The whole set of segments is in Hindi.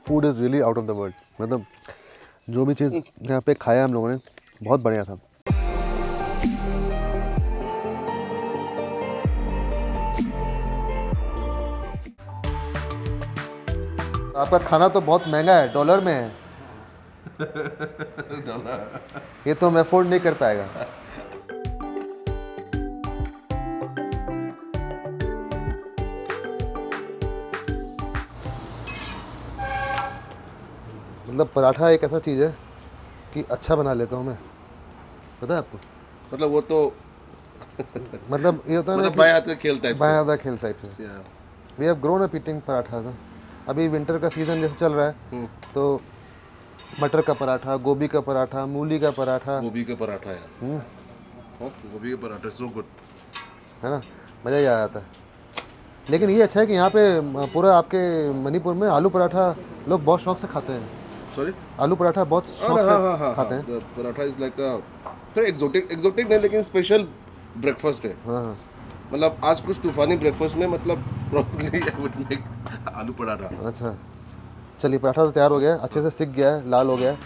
Food is really out of the world. मतलब जो भी चीज़ यहाँ पे खाया हम लोगों ने बहुत बढ़िया था। आपका खाना तो बहुत महंगा है, डॉलर में है। ये तो हम अफोर्ड नहीं कर पाएगा। मतलब पराठा एक ऐसा चीज़ है कि अच्छा बना लेता हूँ मैं, पता है आपको। मतलब वो तो मतलब ये होता है ना, बाएं हाथ का खेल टाइप बाएं हाथ का खेल टाइप से। We have grown up eating paratha था। अभी विंटर का सीज़न जैसे चल रहा है तो मटर का पराठा, गोभी का पराठा, मूली का पराठा। गोभी का पराठा यार, गोभी का पराठा सो गुड, है ना, मज़ा ही आ जाता है। लेकिन ये अच्छा है कि यहाँ पे पूरा आपके मणिपुर में आलू पराठा लोग बहुत शौक से खाते हैं। सॉरी, आलू पराठा बहुत शौक से खाते हैं। Paratha is like a exotic नहीं, लेकिन स्पेशल ब्रेकफास्ट है। हाँ, मतलब आज कुछ तूफानी ब्रेकफास्ट में मतलब प्रॉब्लली आई वुड मेक आलू पराठा। अच्छा चलिए, पराठा तो तैयार हो गया है, अच्छे से सिक गया है, लाल हो गया है।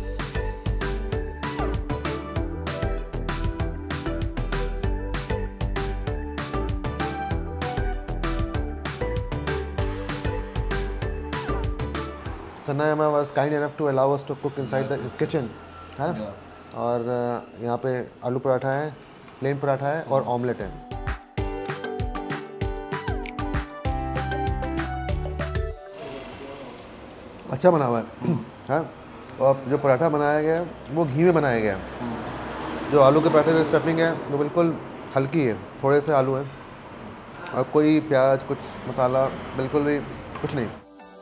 Sanayama was kind enough to allow us to cook inside his kitchen, है। और यहाँ पे आलू पराठा है, प्लेन पराठा है और ऑमलेट है। अच्छा बना हुआ है। और जो पराठा बनाया गया है वो घी में बनाया गया है। जो आलू के पराठे की स्टफिंग है वो बिल्कुल हल्की है, थोड़े से आलू हैं और कोई प्याज, कुछ मसाला, बिल्कुल भी कुछ नहीं।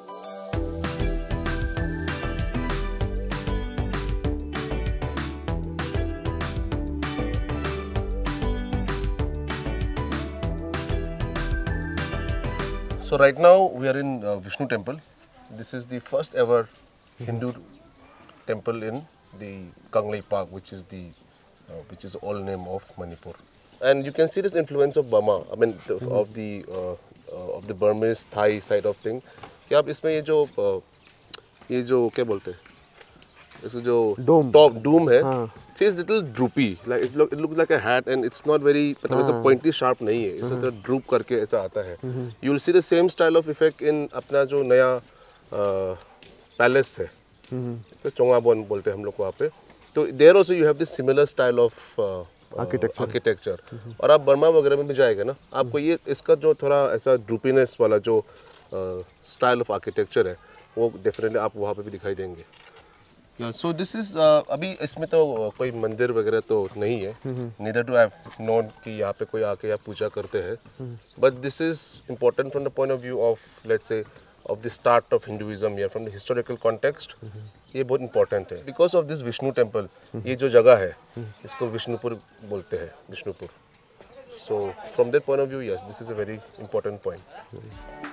So right now we are in Vishnu temple. This is the first ever Hindu temple in the Kanglei Park, which is all name of Manipur. And you can see this influence of Burma. I mean of the Burmese Thai side of thing. कि आप इसमें ये जो क्या बोलते हैं, इसको जो टॉप डूम है, it is little droopy, like it looks like a hat and it's not very, मतलब ऐसा pointy sharp नहीं है, इसे थोड़ा droop करके ऐसा आता है। You will see the same style of effect in अपना जो नया पैलेस है, तो चोंगाबोन बोलते हैं हम लोग वहाँ पे। तो there also you have this similar style of architecture। और आप बर्मा वगैरह में भी जाएगा ना, आपको ये इसका जो थोड़ा ऐसा ड्रूपीनेस वाला जो स्टाइल ऑफ आर्किटेक्चर है वो डेफिनेटली आप वहाँ पे भी दिखाई देंगे। सो दिस इज अभी इसमें तो कोई मंदिर वगैरह तो नहीं है, नीदर टू हैव नोन कि यहाँ पे कोई आके या पूजा करते हैं, but this is important from the point of view of let's say of the start of Hinduism या फ्रॉम द हिस्टोरिकल कॉन्टेक्स्ट। ये बहुत इंपॉर्टेंट है because of this Vishnu temple. ये जो जगह है इसको विष्णुपुर बोलते हैं, Vishnupur. So from that point of view yes, this is a very important point.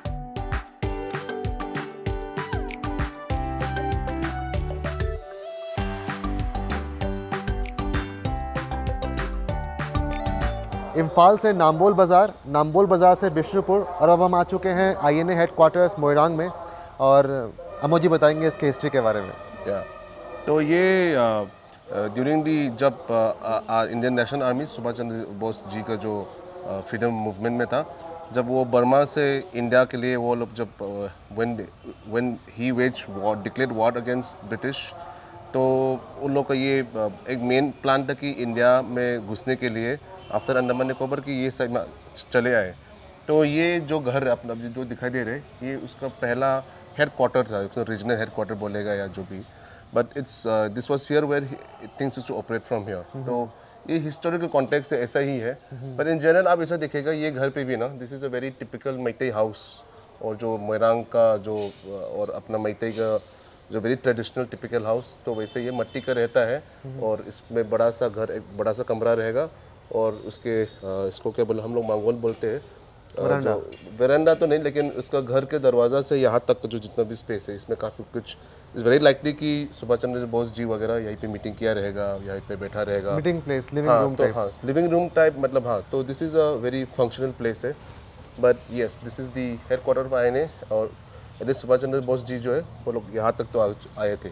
Imphal से नाम्बोल बाज़ार, नाम्बोल बाज़ार से बिष्णुपुर, और अब हम आ चुके हैं INA हेडक्वार्टर्स मोइरांग में। और अमोजी बताएंगे इसके हिस्ट्री के बारे में। तो ये ड्यूरिंग दी जब Indian national army Subhash Chandra Bose ji का जो फ्रीडम मूवमेंट में था, जब वो बर्मा से इंडिया के लिए वो लोग जब when he was war, declared war against British, तो उन लोग का ये एक मेन प्लान था कि इंडिया में घुसने के लिए आफ्टर अंडमान निकोबार की ये सब चले आए। तो ये जो घर अपना जो दिखाई दे रहे, ये उसका पहला हेड क्वार्टर था, उसको रीजनल हेड क्वार्टर बोलेगा या जो भी, but it's this was here where things used to operate from here. तो ये हिस्टोरिकल कॉन्टेक्स्ट से ऐसा ही है, पर इन जनरल आप ऐसा देखेगा ये घर पे भी ना, this is a very typical Meitei house. और जो मोइरांग का जो और अपना मैतेई का जो वेरी ट्रेडिशनल टिपिकल हाउस, तो वैसे ये मट्टी का रहता है और इसमें बड़ा सा घर, एक बड़ा सा कमरा रहेगा और उसके इसको क्या बोले हम लोग मांगोल बोलते हैं, जो वेरांडा तो नहीं, लेकिन उसका घर के दरवाज़ा से यहाँ तक जो जितना भी स्पेस है इसमें काफ़ी कुछ इज़ वेरी लाइकली कि सुभाष चंद्र बोस जी वगैरह यहीं पे मीटिंग किया रहेगा, यहीं पे बैठा रहेगा, meeting place, living room type. हाँ, लिविंग रूम टाइप, मतलब हाँ, तो this is a very functional place है। But yes, this is the head quarter of INA। और यदि सुभाष चंद्र बोस जी जो है वो लोग यहाँ तक तो आए थे।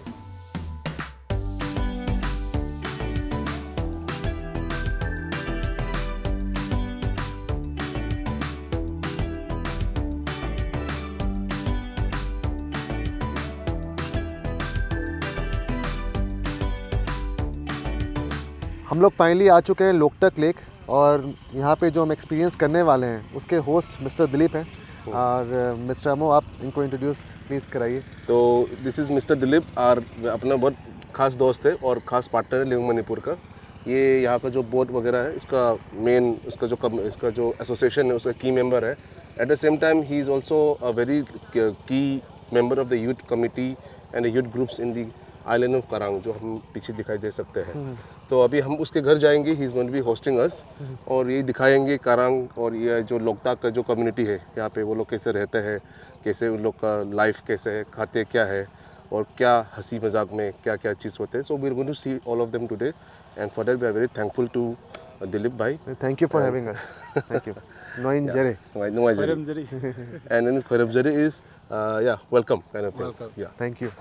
हम लोग फाइनली आ चुके हैं लोकटक लेक और यहाँ पे जो हम एक्सपीरियंस करने वाले हैं उसके होस्ट मिस्टर दिलीप हैं और मिस्टर अमो आप इनको इंट्रोड्यूस प्लीज़ कराइए। तो दिस इज़ मिस्टर दिलीप और अपना बहुत खास दोस्त है और ख़ास पार्टनर है लिविंग मणिपुर का। ये यहाँ का जो बोर्ड वगैरह है इसका मेन इसका जो एसोसिएशन है उसका की मेंबर है। At the same time he is also a very key member of the youth committee and youth groups in the island of Karang, जो हम पीछे दिखाई दे सकते हैं। तो अभी हम उसके घर जाएंगे, he is going to be hosting us और ये दिखाएंगे करांग और ये जो लोकताक का जो कम्युनिटी है यहाँ पे वो लोग कैसे रहते हैं, कैसे उन लोग का लाइफ कैसे है, खाते क्या है और क्या हंसी मजाक में क्या क्या चीज़ होते हैं। So we are going to see all of them today and for that we are very thankful to Dilip bhai. Thank you for having us. Thank you. Noin Jere. And then Khwaram Jere is welcome kind of thing. Welcome. Yeah. Thank you.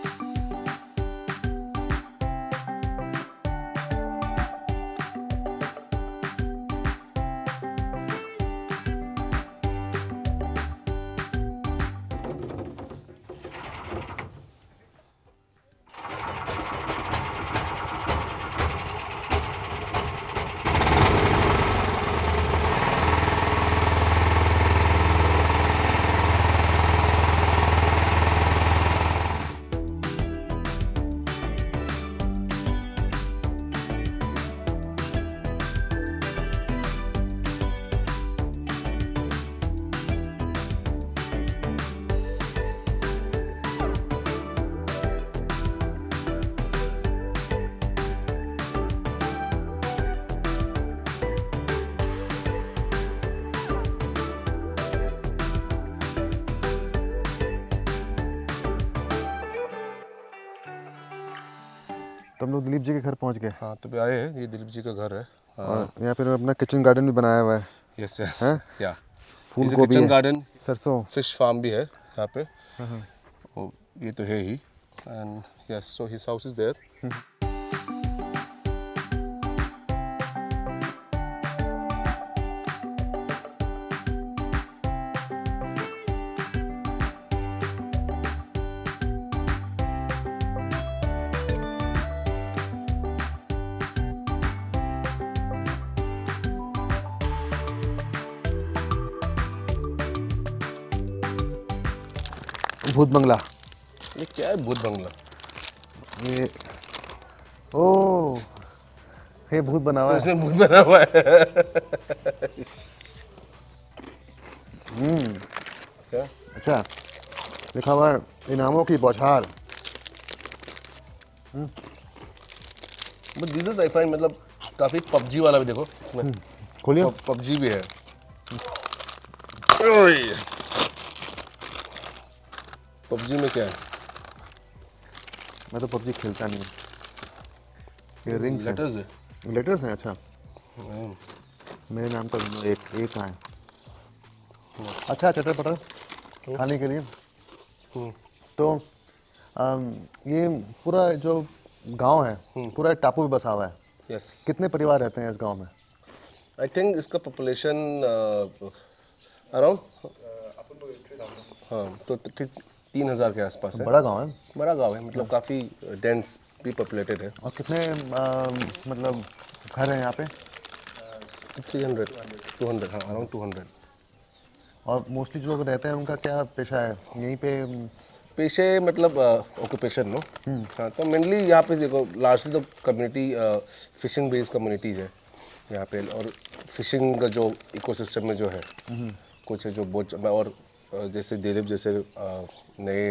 तो हम लोग दिलीप जी के घर पहुंच गए। हाँ तो भी आए हैं, ये दिलीप जी का घर है। और यहाँ पे अपना किचन गार्डन भी बनाया हुआ है। यस यस हैं? या फूल गोभी किचन है, गार्डन, सरसों, फिश फार्म भी है यहाँ पे। और ये तो है ही and yes so his house is there. भूत बंगला। ये क्या है भूत बंगला? ये ओह ये भूत बना हुआ है। इसमें भूत बना हुआ है। क्या? अच्छा लिखा हुआ है इनामों की बौछार। But this is I find मतलब काफी पबजी वाला भी देखो इसमें। खोलिए। पबजी भी है। पबजी में क्या है? मैं तो पबजी खेलता नहीं। ये रिंग्स हैं। लेटर्स है। लेटर्स हैं। अच्छा मेरे नाम का एक कहाँ है? अच्छा चटर पटर खाने के लिए। तो ये पूरा जो गांव है पूरा टापू पे बसा हुआ है। यस। कितने परिवार रहते हैं इस गांव में? आई थिंक इसका पॉपुलेशन अराउंड हाँ तो 3000 के आसपास है। बड़ा गांव है। बड़ा गांव है मतलब काफ़ी डेंस भी पॉपुलेटेड है। और कितने मतलब घर हैं यहाँ पे? 300 200 हाँ अराउंड 200। और मोस्टली जो लोग रहते हैं उनका क्या पेशा है यहीं पे? पेशे मतलब ऑक्यूपेशन नो। हाँ तो मेनली यहाँ पे देखो लार्जली तो कम्युनिटी फिशिंग बेस्ड कम्युनिटीज़ है यहाँ पे। और फिशिंग का जो इकोसिस्टम में जो है कुछ है जो बहुत और जैसे दिलीप जैसे नए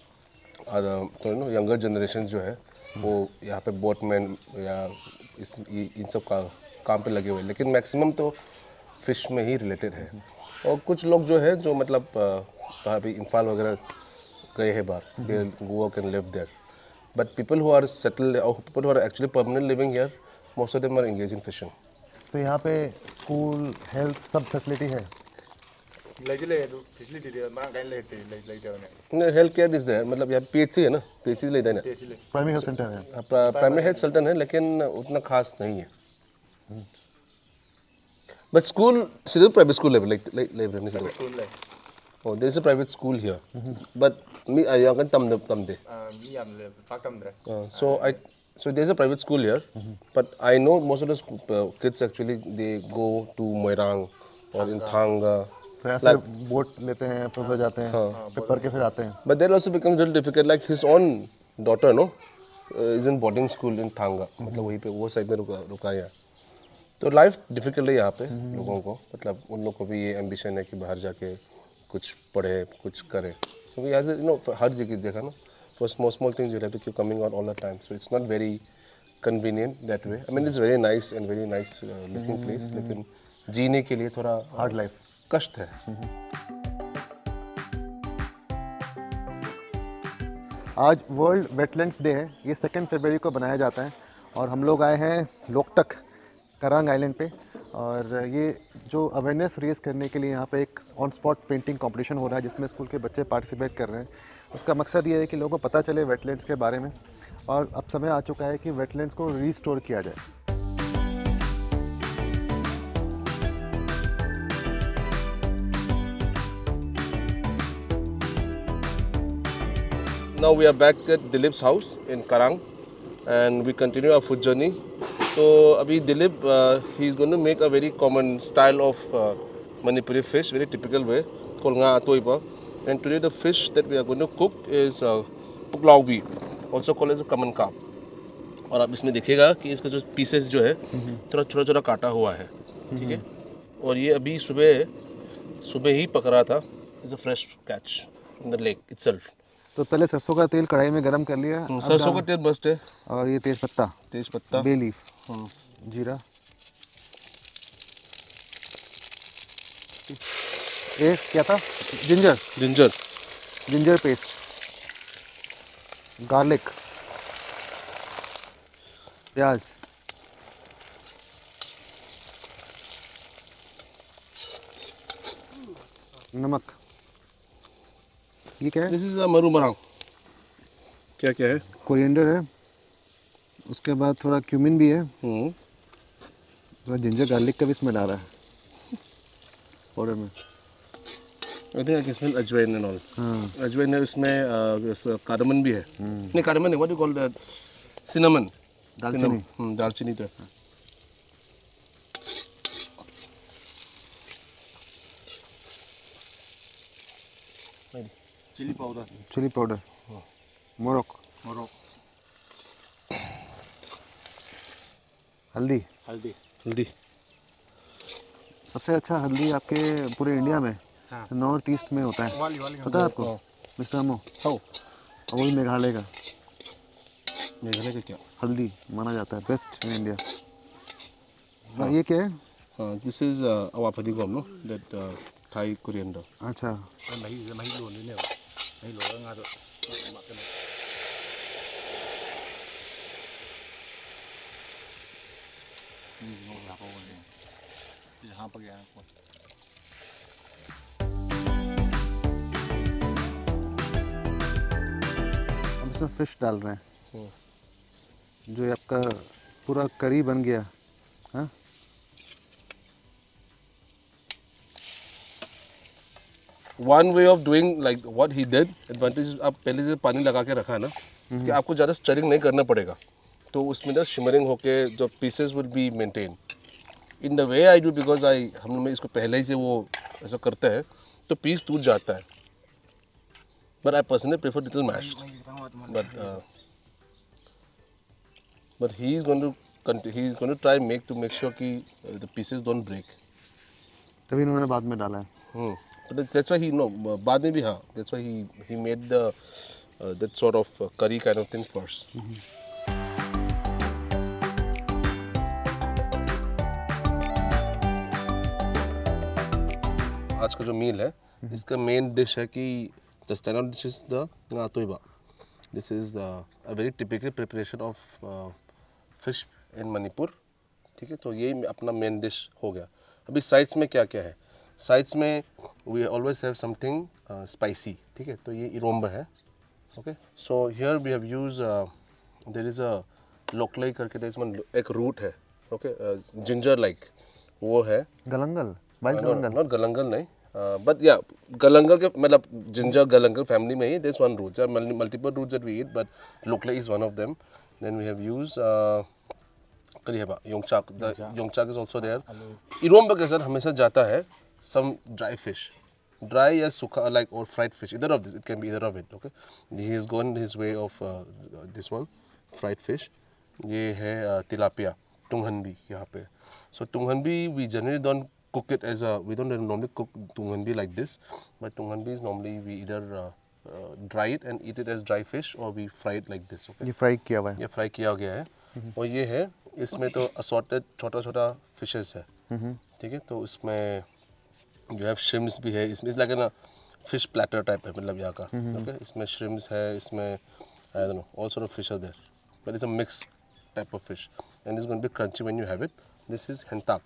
यंगर जनरेशन जो है वो यहाँ पे बोटमैन या इन सब का काम पे लगे हुए हैं, लेकिन मैक्सिमम तो फिश में ही रिलेटेड है। और कुछ लोग जो है जो मतलब कहाँ भी इम्फाल वगैरह गए हैं बाहर, they work and live there. But people who are settled और people who are actually permanent living here, most of them are engage in fishing. तो यहाँ पे स्कूल हेल्थ सब फैसिलिटी है? हेल्थ केयर इज देयर, मतलब यहाँ PHC है ना, PHC लेते हैं ना, प्राइमरी हेल्थ सेंटर है। प्राइमरी हेल्थ सेंटर है, लेकिन उतना खास नहीं है। बट स्कूल सीधे private school level like oh there is a private school here, but me ayang kan tamde so there is a private school here, but I know most of the kids actually they go to Moirang or in Thanga, फिर ऐसे बोट लेते हैं, फिर जाते हैं, फिर पढ़ के फिर आते हैं। but that also becomes really difficult, like his own daughter no is in boarding school in Thanga, मतलब वहीं पे वो साइड में रुका है। तो लाइफ डिफिकल्ट है यहाँ पे लोगों को, मतलब उन लोगों को भी ये एम्बिशन है कि बाहर जाके कुछ पढ़े, कुछ करे, क्योंकि एज यू नो हर जगह देखा ना, for small things you have to keep coming out all the time, so it's not very convenient that way. I mean it's very nice and very nice looking place, लेकिन जीने के लिए थोड़ा हार्ड लाइफ, कष्ट है। आज वर्ल्ड वेटलैंड्स डे है, ये 2 फरवरी को बनाया जाता है और हम लोग आए हैं लोकटक करांग आइलैंड पे, और ये जो अवेयरनेस रेज करने के लिए यहाँ पे एक ऑन स्पॉट पेंटिंग कंपटीशन हो रहा है जिसमें स्कूल के बच्चे पार्टिसिपेट कर रहे हैं। उसका मकसद ये है कि लोगों को पता चले वेटलैंड्स के बारे में, और अब समय आ चुका है कि वेटलैंड्स को रीस्टोर किया जाए। Now we are back at Dilip's house in Karang and we continue our food journey. So abhi Dilip he is going to make a very common style of Manipuri fish, very typical way, called nga atoipa. And today the fish that we are going to cook is puklaubi, also called as a common carp. और आप इसमें देखिएगा कि इसका जो पीसेस जो है थोड़ा छोटा छोटा काटा हुआ है, ठीक है। और ये अभी सुबह ही पकड़ा था, is a fresh catch in the lake itself. तो पहले सरसों का तेल कढ़ाई में गरम कर लिया, सरसों का तेल मस्त है, और ये तेज पत्ता, बे लीफ, जीरा, ये क्या था, जिंजर पेस्ट, गार्लिक, प्याज, नमक, ये क्या है? This is Marumarang. क्या क्या है? कोरिएंडर है, उसके बाद थोड़ा क्यूमिन भी है, थोड़ा जिंजर गार्लिक का भी स्मेल आ रहा है पाउडर में। I think I can smell ajwain and all. अजवाइन है उसमें, कार्डमन भी है। नहीं कार्डमन है, what do you call that, cinnamon, दालचीनी तो है। चिली पाउडर, मोरक, हल्दी। सबसे अच्छा हल्दी आपके पूरे इंडिया में नॉर्थ ईस्ट में होता है, पता है आपको मिस्टर अमो? और वही मेघालय का क्या हल्दी माना जाता है बेस्ट इन इंडिया। ये क्या है? This is awaphadigom no, that Thai coriander. अच्छा, हम इसमें फिश डाल रहे हैं, जो ये आपका पूरा करी बन गया। हाँ, one way of doing like what he did, advantage आप पहले से पानी लगा के रखा है ना, इसके आपको ज़्यादा स्टरिंग नहीं करना पड़ेगा, तो उसमें ना शिमरिंग होके जो pieces would be maintain in the way I do, because हम लोग इसको पहले ही से वो ऐसा करते हैं तो पीस टूट जाता है। But I personally prefer little mashed, but he is going to try make sure कि द पीसेस डोंट ब्रेक। तभी इन्होंने बाद में डाला है। But that's why he बाद में भी हाँ, that's why he made the that sort of curry kind of thing first. आज का जो मील है इसका मेन डिश है कि the standard dish is the nga toiba. This is a very typical preparation of fish in Manipur. ठीक है, तो ये अपना मेन डिश हो गया। अभी साइड्स में क्या क्या है? साइड्स में we always have something spicy, ठीक है. तो ये iromba है. Okay, so here we have used there is a loklai करके there is one एक root है. Okay, ginger like वो है. Galangal, wild No, galangal. not galangal नहीं. But yeah, galangal के मतलब ginger galangal family में ही there's one root. There are multiple roots that we eat, but loklai is one of them. Then we have used yongchak. The yongchak is also there. Iromba के साथ हमेशा जाता है some dry fish, dry या सूखा like or fried fish. Either of this, it can be either of it. Okay, he has gone his way of this one, fried fish. ये है tilapia, tunghanbi यहाँ पे. So tunghanbi we generally don't cook it as a, we don't normally cook tunghanbi like this, but tunghanbi is normally we either dry it and eat it as dry fish or we fry it like this. Okay, ये फ्राई किया हुआ है. ये फ्राई किया गया है. और ये है, इसमें तो असॉर्टेड छोटा छोटा फिशेस है. ठीक है, तो इसमें जो है श्रिम्स भी है. इसमें लाइक ना फिश प्लेटर टाइप है मतलब यहाँ का. ओके, इसमें श्रिम्स है, इसमें I don't know all sort of fish are there, but it's a mix type of fish and it's going to be crunchy when you have it. This is hentak.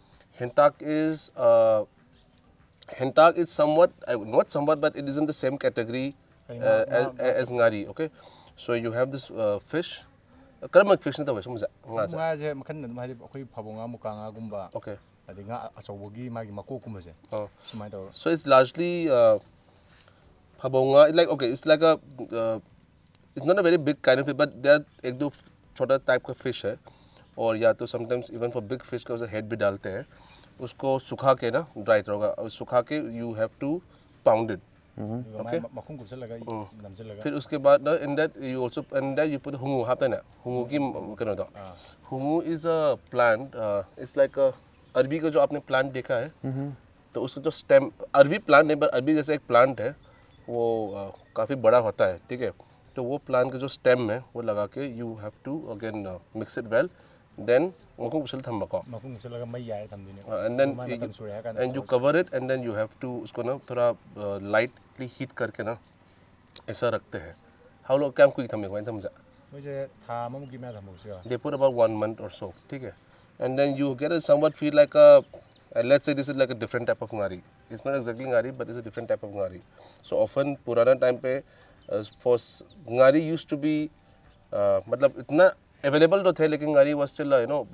Hentak is somewhat, not somewhat, but it is in the same category as ngari. Okay, so you have this fish. Karam fish na tawa sumza nga sa. Nga je makan na mahali ako'y phabonga mukanga gumba. Okay. Adi nga asawagi magi mako kumase. Oh. Sumay tawa. So it's largely phabonga. Like okay, it's like a it's not a very big kind of fish, but there एक दो छोटा type का fish है. और या तो sometimes even for big fish का उसका head भी डालते हैं. उसको सुखा के ना ड्राई होगा और सुखा के you have to pound it. Okay. Makung kumse laga namse laga. फिर उसके बाद ना in that you also and that you put hungu हाथ है ना hungu की क्या होता है. Hungu is a plant. It's like a अरबी का जो आपने प्लांट देखा है तो उसका जो स्टेम अरबी प्लांट नहीं पर अरबी जैसे एक प्लांट है वो काफ़ी बड़ा होता है. ठीक है, तो वो प्लांट का जो स्टेम है वो लगा के you have to again mix it well. Then makung kusal thamba ko. Makung kusal laga may yaya thamdi ne. And then you cover it and then you have to उसको ना थोड़ा lightly heat करके ना ऐसा रखते हैं. How long क्या कुछ थम्मे को इन थम्जा? मुझे था मम की मैं थम्बो Siya. They put about 1 month or so. ठीक है. And then you get it somewhat feel like a let's say this is like a different type of ngari. It's not exactly ngari but it's a different type of ngari. So often पुराना time पे for ngari used to be मतलब इतना अवेलेबल तो थे लेकिन ngari was still you know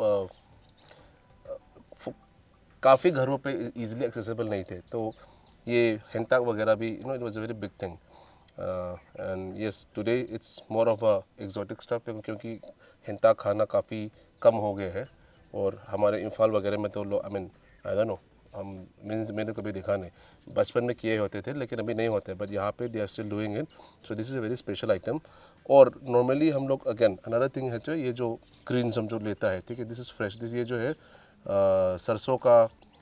काफ़ी घरों पे easily accessible नहीं थे. तो ये hentak वगैरह भी you know it was a very big thing. And yes today it's more of a exotic stuff क्योंकि hentak खाना काफ़ी कम हो गए हैं और हमारे इम्फाल वगैरह में तो लोग I mean I don't know मैंने कभी देखा नहीं. बचपन में किए होते थे लेकिन अभी नहीं होते बट यहाँ पे they are still doing it. So this is a very special item. और नॉर्मली हम लोग अगेन अनदर थिंग है जो ये जो ग्रीन्स हम जो लेता है. ठीक है, दिस इज़ फ्रेश. दिस ये जो है सरसों का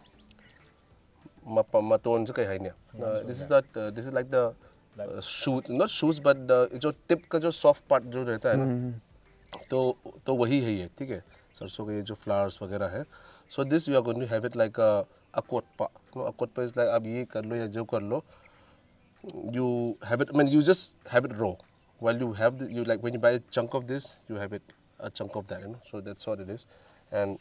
मतोन से कहीं है नहीं. This is like the shoot not shoots but जो टिप का जो सॉफ्ट पार्ट जो रहता है ना तो वही है ये. ठीक है, सरसों के ये जो फ्लावर्स वगैरह है. So this we are going to have it like akotpa. Akotpa is like आप ये कर लो या जो कर लो you have it. I mean you just have it raw. While you have you like when you buy a chunk of this you have it a chunk of that, you know. So that's what it is. And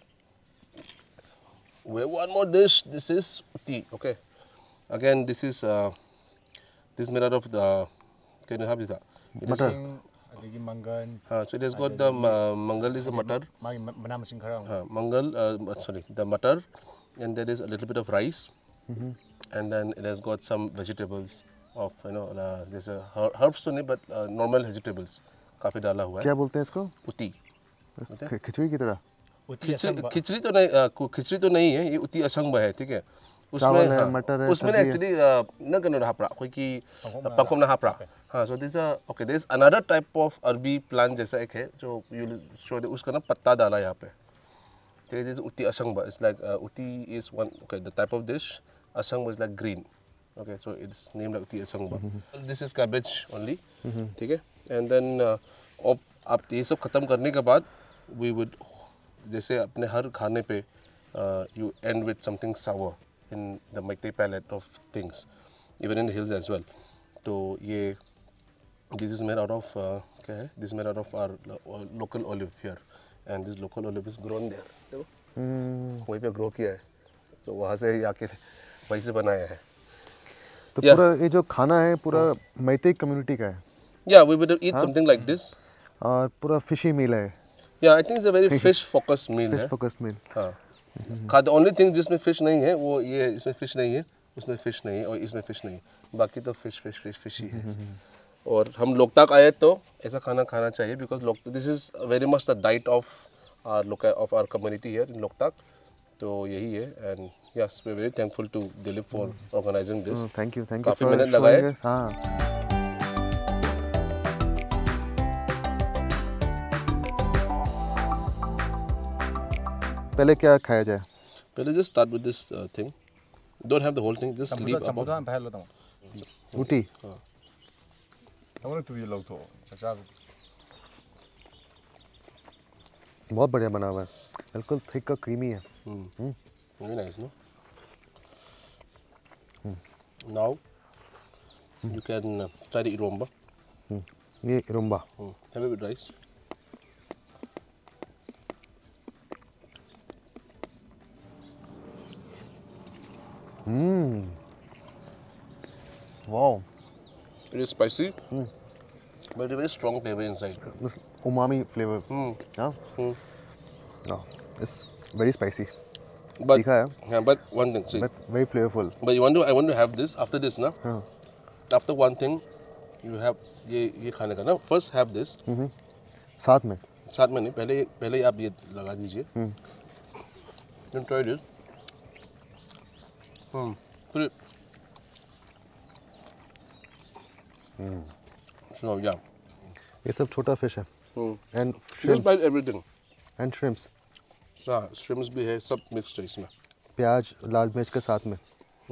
we have one more dish. This is uti. Okay, again this is made out of the can you have that Matar. Adigi mangan. So it has got the mangal is the matar. Magi mana masing kharang. Mangal sorry the matar, and there is a little bit of rice, and then it has got some vegetables of you know there's a herbs तो नहीं but normal vegetables काफ़ी डाला हुआ है. क्या बोलते हैं इसको? उती. खिचड़ी की तरह. खिचड़ी तो नहीं है ये उती असंग है. ठीक है, चावल है, मटर है, उसमें एक्चुअली न करना रहा पड़ा कोई की पंखम ना पड़ा. हाँ, so this okay this another type of arbi plant जैसा एक है जो यू शो उसका ना पत्ता डाला यहाँ पे. ठीक है, this uti asang. It's like uti is one okay the type of dish. Asang is like green. Okay, so it's named like uti asangba. This is cabbage only. ठीक है, and then आप ये सब ख़त्म करने के बाद we would जैसे अपने हर खाने पे you end with something sour in the Meitei palette of things, even in the hills as well. तो ये this is made out of क्या है? This is made out of our local olive here, and this local olive is grown there. देखो वहीं पे grow किया है. So वहाँ से आके वहीं से बनाया है. तो Yeah. पूरा ये जो खाना है पूरा मैतेई कम्युनिटी का है Yeah, we would eat something like this. और पूरा फिशी मील है, Yeah, I think it's a very fish focused meal fish है. Focused meal. हाँ. The only thing जिसमें fish नहीं है वो ये, इसमें fish नहीं है, उसमें fish नहीं है और इसमें fish नहीं है. बाकी तो fish ही है. और हम लोकताक आए तो ऐसा खाना खाना चाहिए because this is very much the diet of our community here in Loktak. तो यही है and yes, we're very thankful to Dilip for organizing this. Thank you काफी मेहनत लगाए. हाँ। पहले क्या खाया जाए? पहले just start with this thing. Don't have the whole thing. Just leave above. sambusa an phai lo tang Ooty. tang tu ye log tho cha बहुत बढ़िया बना हुआ है, बिल्कुल थिक और क्रीमी है। Very nice, no? Now you can try the iromba. ये रुम्बा। Have it with rice. Wow, It is spicy, but a very strong flavor inside. Umami flavour. हाँ, इट्स वेरी स्पाइसी, But तीखा है, yeah, but one thing, see, but very flavourful. but I want to have this after this, na? After one thing, you have ये खाने का ना. First have this. साथ में साथ में नहीं, पहले आप ये लगा दीजिए. Then try this. Put it. So yeah. ये सब छोटा फिश है and Just buy everything. And shrimps, shrimps भी है, सब मिक्स्ड है इसमें. प्याज लाल मिर्च के साथ में।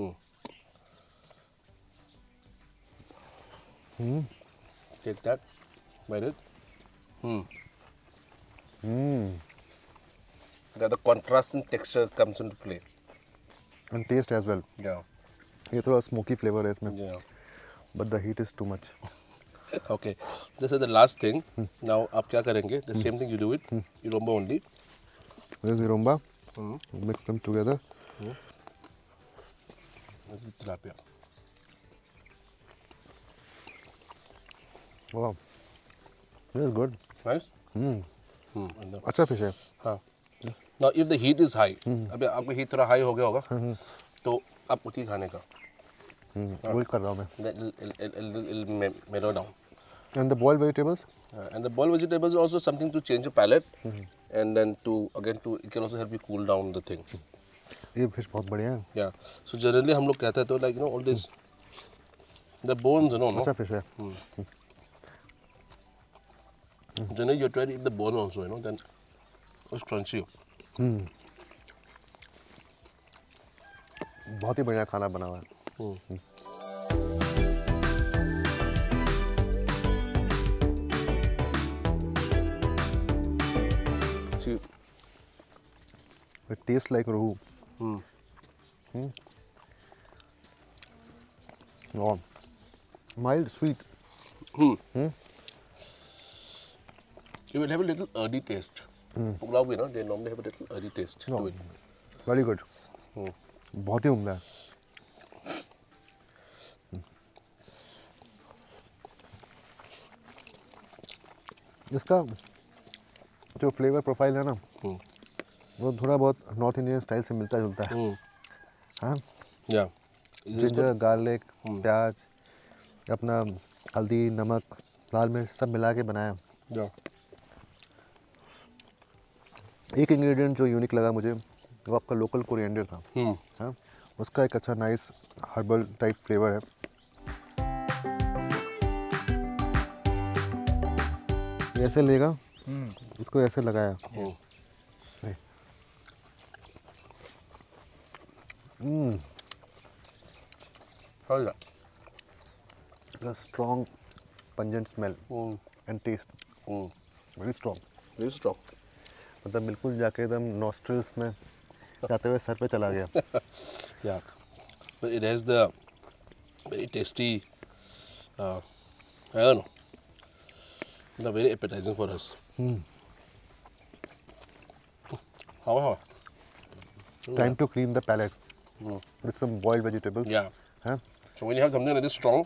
Take that, bite it. Got the contrast in texture comes into play. And taste as well. Yeah. ये थोड़ा स्मोकी फ्लेवर है इसमें, Yeah. But the heat is too much. Okay. This is the last thing. Now आप क्या करेंगे? The same thing you do it. Iromba only. This is rumba. Mix them together. This is tilapia. Wow, this is good. Nice. And the- अच्छा फिश है। हाँ. Now if the heat is high, अभी आपका heat थोड़ा high हो गया होगा, तो आप उठी खाने का. वही कर रहा हूँ मैं। Then it'll mellow down. And the boiled vegetables? And the boiled vegetables is also something to change your palate, and then to it can also help you cool down the thing. ये फिश बहुत बढ़िया है। Yeah. So generally हम लोग कहते हैं तो like all this the bones no. अच्छा फिश है। Generally you try to eat the bone also then it's crunchy. बहुत ही बढ़िया खाना बना हुआ है। See, It tastes like rohu. Wow. Mild, sweet. it will have a little earthy taste. Pulao, they normally have a little earthy taste to it. Very good. बहुत ही उम्दा है। इसका जो फ्लेवर प्रोफाइल है ना, वो थोड़ा बहुत नॉर्थ इंडियन स्टाइल से मिलता जुलता है। हाँ, Yeah. जिंजर, गार्लिक, प्याज, अपना हल्दी, नमक, लाल मिर्च सब मिला के बनाया। Yeah. एक इंग्रेडिएंट जो यूनिक लगा मुझे वो आपका लोकल कोरिएंडर था। हाँ, उसका एक अच्छा नाइस हर्बल टाइप फ्लेवर है। ये ऐसे लेगा, इसको ऐसे लगाया। How is that? Strong pungent smell and taste, very strong. Very strong. मतलब बिल्कुल जाके एकदम नॉस्ट्रल्स में जाते हुए सर पे चला गया। Yeah. But it has the very tasty, I don't know, very appetizing for us. How? Time to clean the palate with some boiled vegetables. Yeah. हाँ, So when you have something that is strong,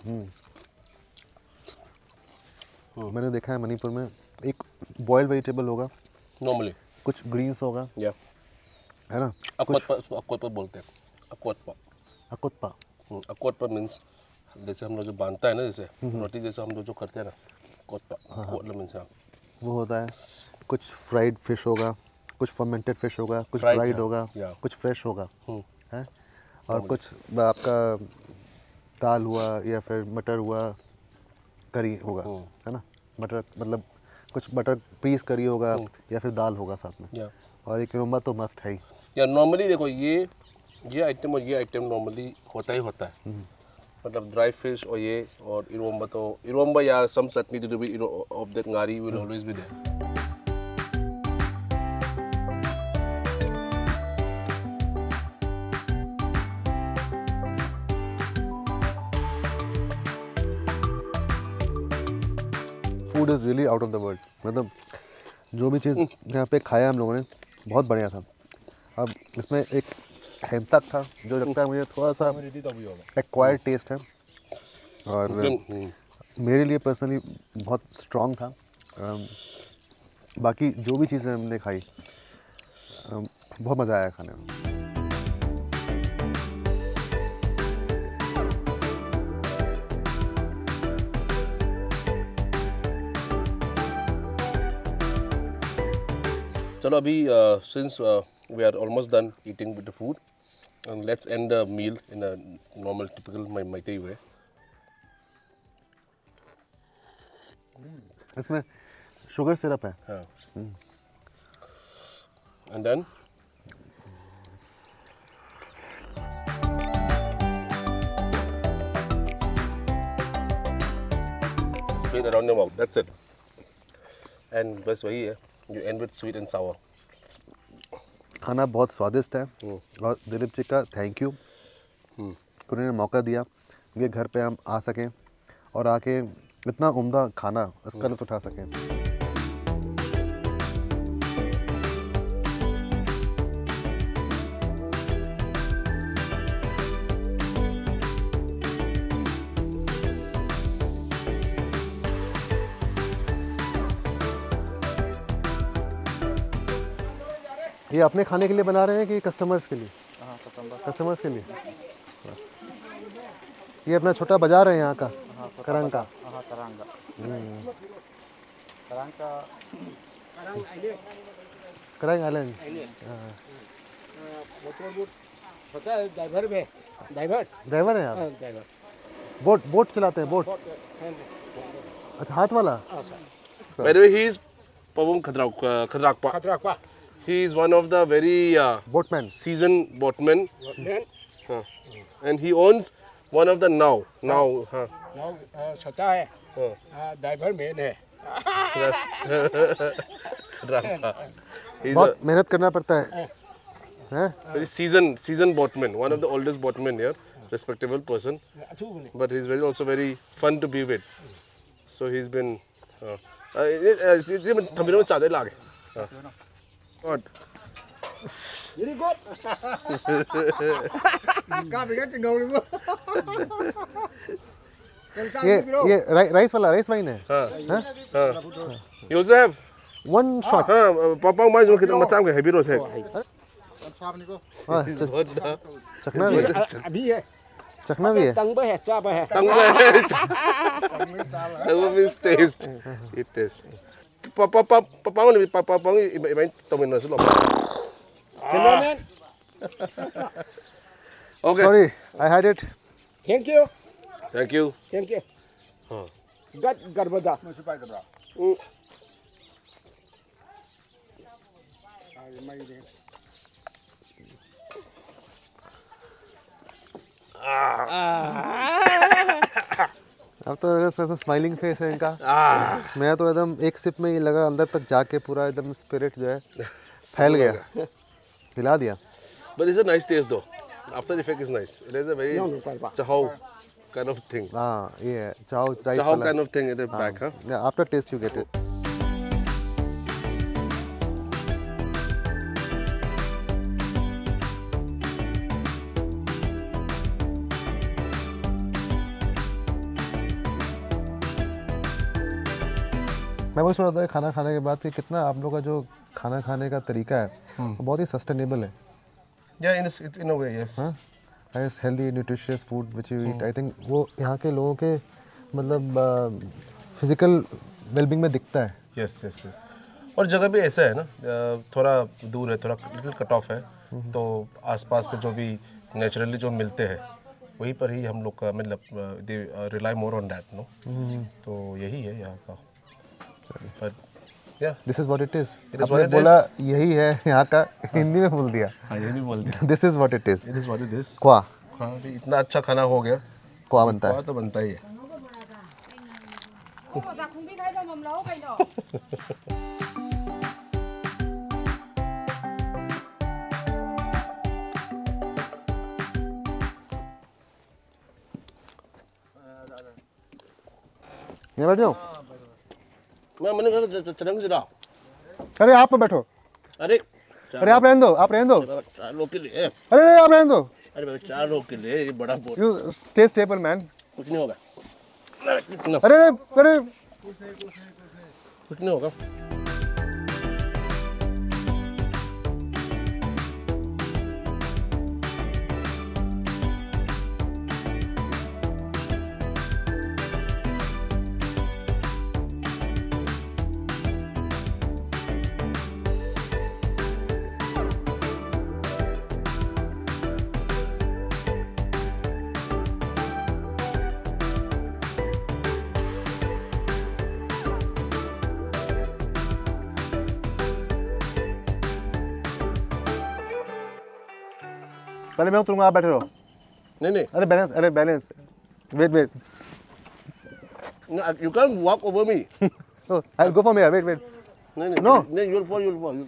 मैंने देखा है मणिपुर में एक बॉयल वेजिटेबल होगा, normally, कुछ ग्रीन्स होगा, yeah. है ना? Akwatpa, उसको akwatpa बोलते हैं. Akwatpa. अकुत्पा, Akwatpa means जैसे हम लोग जो बांधता है ना, जैसे रोटी जैसे हम लोग जो करते हैं ना, akwatpa. Akwatpa means हाँ. वो होता है, कुछ फ्राइड फिश होगा, कुछ फर्मेंटेड फिश होगा, कुछ Fried, फ्राइड हाँ, होगा, yeah. कुछ फ्रेश होगा, है? और कुछ आपका दाल हुआ या फिर मटर हुआ, करी होगा, है ना? मटर मतलब कुछ मटर पीस करी होगा या फिर दाल होगा साथ में, Yeah. और एक किरोम्बा तो मस्ट है ही। या नॉर्मली देखो ये आइटम और ये आइटम नॉर्मली होता ही होता है, मतलब ड्राई फिश और ये और इरोम्बा, तो इरोम्बा या some chutney to do with of that ngari will always be there. Food is really out of the world, मतलब जो भी चीज़ यहाँ पे खाया हम लोगों ने बहुत बढ़िया था। अब इसमें एक हेमतक था जो लगता है मुझे थोड़ा सा एक्वायर्ड टेस्ट है, और मेरे लिए पर्सनली बहुत स्ट्रॉन्ग था। बाकी जो भी चीज़ें हमने खाई बहुत मज़ा आया खाने में। चलो अभी since we are almost done eating with the food, and let's end the meal in a normal typical Meitei way. इसमें शुगर सिरप है। हाँ. And then spin around your mouth. That's it. And बस वही है. You end with sweet and sour. खाना बहुत स्वादिष्ट है, और दिलीप जी का थैंक यू, उन्होंने मौका दिया कि घर पे हम आ सकें और आके इतना उम्दा खाना इसका लुत्फ़ उठा सकें। ये अपने खाने के लिए बना रहे हैं कि कस्टमर्स के लिए? कस्टमर्स के लिए। ये अपना छोटा बाजार है यहाँ का, करंका। करंग आइलैंड। ड्राइवर हैं आप? बोट चलाते हैं, बोट? अच्छा, हाथ वाला? By the way, he is Pawum Khadrakpa. He is one of the very boatman. seasoned boatmen. And he owns one of the now. छोटा है, ड्राइवर मेन है। Khadrakpa. He's बहुत मेहनत करना पड़ता है, हैं? a very seasoned boatman, one of the oldest boatmen here, respectable person. But he's also very fun to be with. So he's been. थंबीरों में चादर लागे. Good. Very good. ये राइस वाइन है? You also have? One shot. पापा मैं जो कितना मचाम के हैवी रोज है. चखना भी है? अभी है। चखना भी है? तंग है, चाप है। That means taste. It tastes. Papa ibain tomin na sila. Cameraman. Okay. Sorry, I had it. Thank you. Thank you. Thank you. हाँ. Garbada. अब तो ऐसा स्माइलिंग फेस है इनका। मैं तो एकदम एक सिप में ही लगा अंदर तक जाके पूरा एकदम स्पिरिट जो है फैल गया, हिला दिया। But it's a nice taste though. After effect is nice. It has a very chahau kind of thing. हाँ, ये है चाव राइस Chahau वाला। kind of thing at the back, huh? Yeah, after taste you get it. मैं वही सोच रहा था खाना खाने के बाद कि कितना आप लोग का जो खाना खाने का तरीका है वो बहुत ही सस्टेनेबल है। Yeah, in a way, yes. हाँ, it's healthy nutritious food which you eat. I think वो यहाँ के लोगों के मतलब फिजिकल वेलबींग में दिखता है। Yes yes yes. और जगह भी ऐसा है ना, थोड़ा दूर है, थोड़ा लिटिल कट ऑफ है, तो आसपास के जो भी नेचुरली जो मिलते हैं वहीं पर ही हम लोग का मतलब they rely more on that no. तो यही है यहाँ का। But yeah this is what it is. It is आपने what it बोला यही है यहाँ का, हिंदी में बोल दिया। हाँ, ये भी बोल दिया। This is what it is. It is what it is. क्वा हाँ, भी इतना अच्छा खाना हो गया, क्वा बनता है। तो बनता ही है। không biết thấy đâu mầm lấu cây nọ. यहाँ बैठ जाओ। मैंने कहा चरंग जरा। अरे आप में बैठो। अरे अरे आप रहने दो, आप रहने दो। 4 लोग के लिए। अरे आप रहने दो। अरे भाई 4 लोग के लिए ये बड़ा बोल। You stay stable man. कुछ नहीं होगा। No, अरे अरे कुछ नहीं होगा। पहले मैं उतरूंगा, आप बैठे रहो। नहीं नहीं, अरे balance wait you can't walk over me. I go from here. Wait नहीं नहीं, No. नहीं, you'll fall.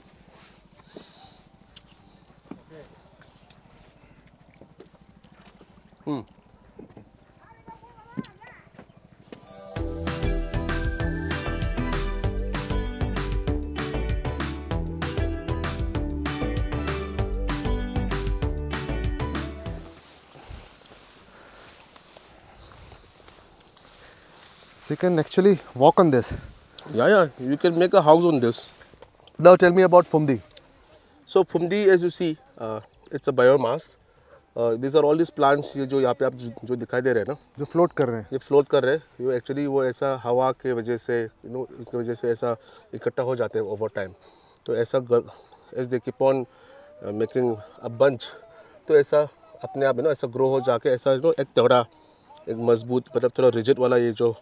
So you can actually walk on this. Yeah, you can make a house on this. Now tell me about Phumdi. So Phumdi, as you see, it's a biomass. These are all these plants ये जो यहाँ पे आप जो दिखाई दे रहे हैं ना, जो फ्लोट कर रहे हैं। ये फ्लोट कर रहे हैं, ये एक्चुअली वो ऐसा हवा के वजह से इसकी वजह से ऐसा इकट्ठा हो जाते हैं ओवर टाइम। तो ऐसा as they keep on making a bunch, तो ऐसा अपने आप ऐसा ग्रो हो जाके ऐसा एक तगड़ा एक मजबूत मतलब थोड़ा रिजिड वाला ये जो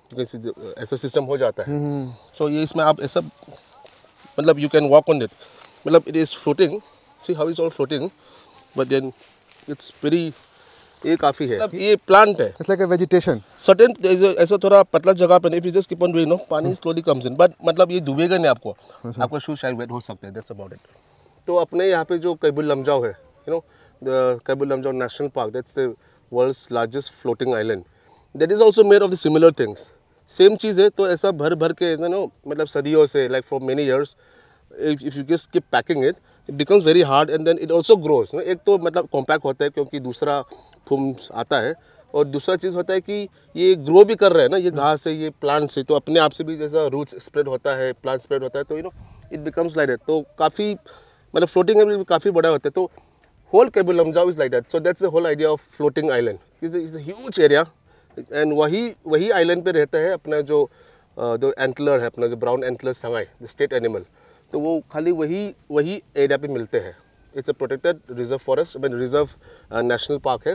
ऐसा सिस्टम हो जाता है। सो ये इसमें आप ऐसा मतलब you can walk on it, मतलब it is floating, see how is all floating, but then it's very, ये काफ़ी है। ये प्लांट है, it's like a vegetation. Certain ऐसा थोड़ा पतला जगह पे नहीं, if you just keep on doing no, पानी स्लोली कम्स इन, बट मतलब ये डूबेगा नहीं आपको, आपका शूज शायद वेट हो सकते हैं, दैट्स अबाउट इट। तो अपने यहाँ पे जो कैबुल लमजाओ है, you know the Keibul Lamjao national park, that's the world's largest floating island, that is also made of the similar things. Same चीज़ है, तो ऐसा भर भर के यू नो मतलब सदियों से, like for many years, if you just keep packing it, it becomes very hard and then it also grows. एक तो मतलब कॉम्पैक्ट होता है क्योंकि दूसरा फूम आता है, और दूसरा चीज़ होता है कि ये ग्रो भी कर रहे हैं ना, ये घास से, ये प्लांट से, तो अपने आप से भी जैसा रूट्स स्प्रेड होता है, प्लांट स्प्रेड होता है, तो you know it becomes like that. तो काफ़ी मतलब फ्लोटिंग में भी काफ़ी बड़ा होता है। तो whole Keibul Lamjao is like that. So that's the whole idea of floating island. Is a huge area, and वही आइलैंड पे रहता है अपना जो एंटलर है, अपना जो brown antler sangai, the state animal, तो वो खाली वही एरिया पे मिलते हैं। It's a protected reserve forest, reserve national park है।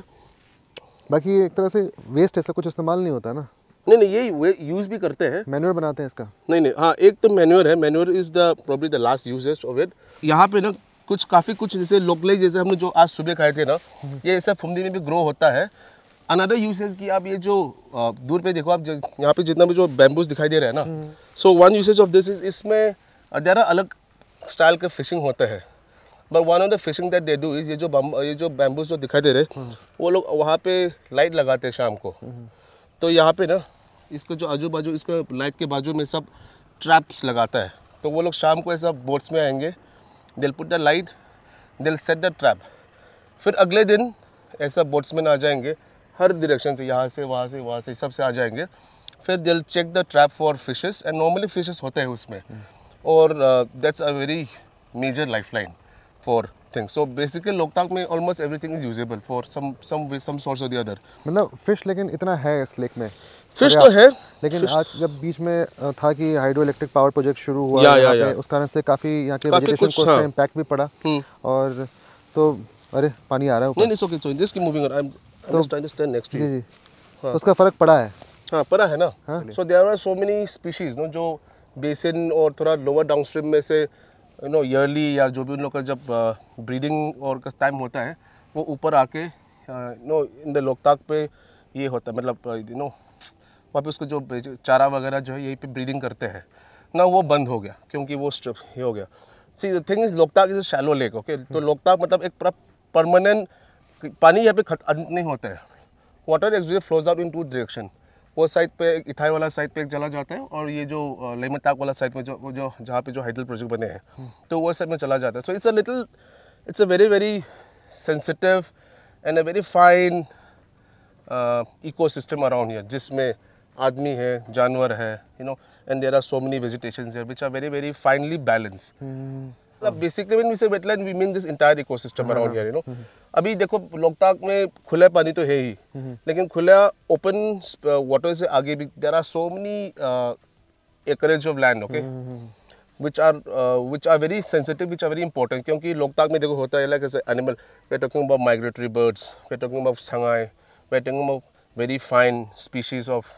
बाकी एक तरह से वेस्ट ऐसा कुछ इस्तेमाल नहीं होता ना? नहीं, यही यूज़ भी करते हैं, मैन्योर बनाते हैं इसका। नहीं, हाँ, एक तो मैन्योर है, manure is the probably the last usages of it. यहाँ पे ना कुछ जैसे लोकलाइज, जैसे हमने जो आज सुबह खाए थे ना, ये ऐसा फुमदी में भी ग्रो होता है। अनदर यूसेज की आप ये जो दूर पे देखो आप, यहाँ पे जितना भी जो बैम्बूज दिखाई दे रहा है ना, so one usage of this is, इसमें देयर आर अलग स्टाइल के फिशिंग होते हैं, but one of the fishing that they do is ये जो बैम्बूज जो दिखाई दे रहे हैं, वो लोग वहाँ पे लाइट लगाते हैं शाम को। तो यहाँ पे ना इसको जो आजू बाजू, इसको लाइट के बाजू में सब ट्रैप्स लगाता है, तो वो लोग शाम को ऐसा बोट्स में आएंगे, they'll put the light, they'll set the trap, फिर अगले दिन ऐसा बोट्समैन आ जाएंगे हर डायरेक्शन से, यहाँ से वहाँ से सब से आ जाएंगे, फिर they'll check the trap for fishes and normally fishes होते हैं उसमें और that's a very major lifeline for things. So basically Loktak में almost everything is usable for some source और द अदर. मतलब फिश लेकिन इतना है इस लेक में. फिश तो है लेकिन आज जब बीच में था कि हाइड्रो इलेक्ट्रिक पावर प्रोजेक्ट शुरू हुआ या, यहाँ या, पे, या. उस कारण से काफ़ी यहाँ के काफी वेजिटेशन कुछ, को उसका हाँ. इम्पैक्ट भी पड़ा. और तो अरे पानी आ रहा है ऊपर. नहीं, okay, so this key moving I am just trying to stand next to जी यू. जी. तो उसका फ़र्क पड़ा है. हाँ, पड़ा है ना. So there are so many species no जो बेसिन और थोड़ा लोअर डाउनस्ट्रीम में से यू नो ईयरली या जो भी उन लोग का जब ब्रीडिंग और का टाइम होता है वो ऊपर आके नो इन द लोकताक पे ये होता है मतलब यू नो वहाँ पे उसको जो चारा वगैरह जो है यहीं पे ब्रीडिंग करते हैं ना, वो बंद हो गया क्योंकि वो स्ट्रिप ये हो गया. See the thing is Loktak is a shallow lake. Okay, तो लोकताक मतलब एक पूरा परमानेंट पानी यहाँ पे अंत नहीं होता है. Water actually flows out in two direction. वो साइड पे इथाई वाला साइड पे एक चला जाता है और ये जो लेमताक वाला साइड में जो जहाँ पे जो हाइडल प्रोजेक्ट बने हैं तो वो साइड में चला जाता है. So it's a very very sensitive and a very fine ecosystem around here जिसमें आदमी है, जानवर है, you know, and there are so many vegetations here which are very very finely balanced. मतलब basically when we say wetland we mean this entire ecosystem around here, you know. अभी देखो लोकताक में खुला पानी तो है ही, लेकिन खुला ओपन वाटर से आगे भी there are so many acreage of land, okay, which are very sensitive, which are very important. क्योंकि लोकताक में देखो होता है like as animal, we are talking about migratory birds, we are talking about Sangai, we are talking about very fine species of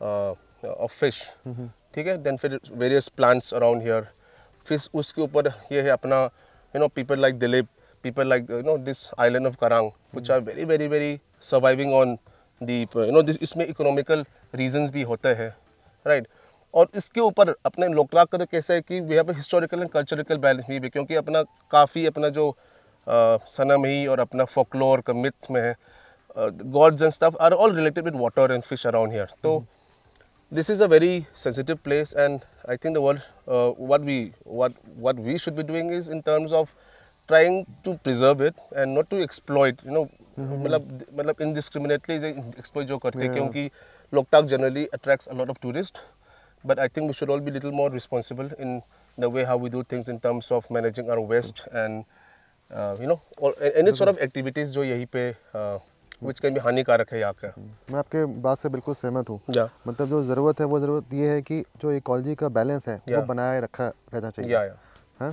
fish, ठीक है. then फिर various plants around here. फिर उसके ऊपर ये है अपना you know people like Dilip, people like you know this island of Karang, which are very very very surviving on the you know this. इसमें economical reasons भी होते हैं, right. और इसके ऊपर अपने लोकताक का तो कैसा है कि यहाँ पे हिस्टोरिकल एंड कल्चरल बैलेंस भी है क्योंकि अपना काफ़ी अपना जो सनमही और अपना फोकलोर का मिथ में है gods and stuff are all related with water and fish around here. तो this is a very sensitive place and I think the world what we should be doing is in terms of trying to preserve it and not to exploit, you know. मतलब indiscriminately exploit जो करते हैं क्योंकि Loktak generally attracts a lot of tourists. But I think we should all be a little more responsible in the way how we do things in terms of managing our waste and you know or any sort of activities जो यहीं पे which can be हानिकारक है यहाँ का. मैं आपके बात से बिल्कुल सहमत हूँ. मतलब जो ज़रूरत है वो ज़रूरत ये है कि जो इकोलॉजी का बैलेंस है वो बनाए रखा रहना चाहिए. हाँ.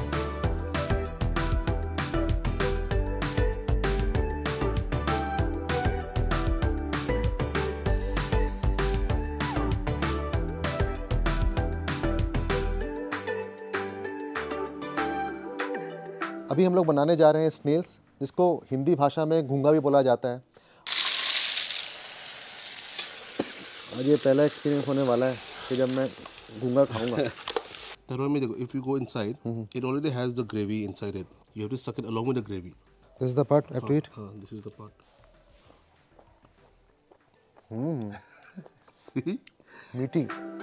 अभी हम लोग बनाने जा रहे हैं स्नेल्स, जिसको हिंदी भाषा में घूंगा भी बोला जाता है. आज ये पहला एक्सपीरियंस होने वाला है कि जब मैं घूंगा खाऊंगा. तरोर में देखो, if you go inside, it already has the gravy inside it. You have to suck it along with the gravy. This is the part I have to eat. This is the part. See? मीठी.